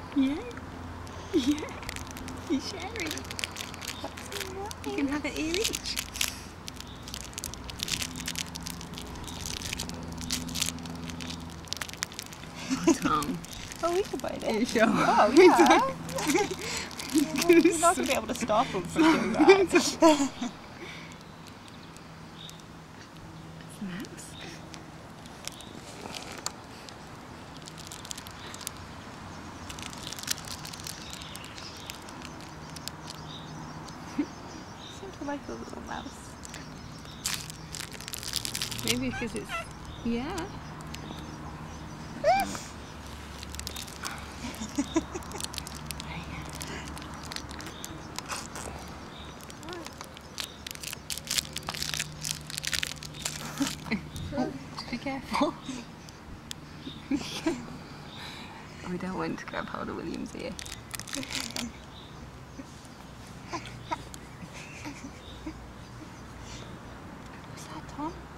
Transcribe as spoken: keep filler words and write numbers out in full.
Yeah. Yeah. You're sharing. You can have it ear each. Oh, Tom. Oh, we can bite it. You sure? Oh, yeah. You're not going to be able to stop him from doing that. It's a mouse. Seems to like the little mouse. Maybe because it's... Yeah. Oh, just be careful. We don't want to grab hold of William's ear. What's that, Tom?